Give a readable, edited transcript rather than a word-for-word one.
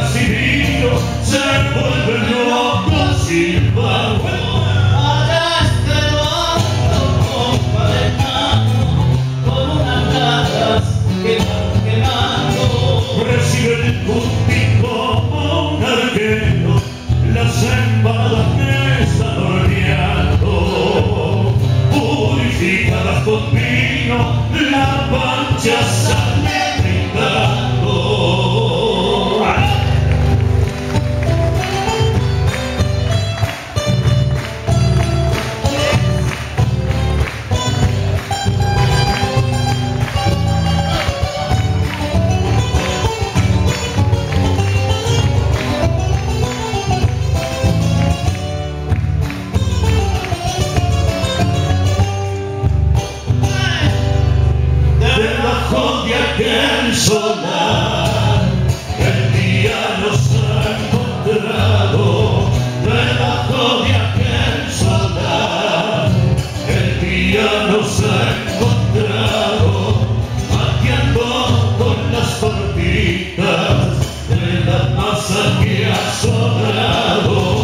recibido se vuelve loco silbando. Allá está el barco, compa lejano, con unas latas que van quemando. Recibe el cuti como un arquero las empanadas que están horneando. Purificadas con vino, la pancha sale brindando. Debajo de aquel solar, el día nos ha encontrado. Debajo de aquel solar, el día nos ha encontrado. Mateando con las tortitas de la masa que ha sobrado.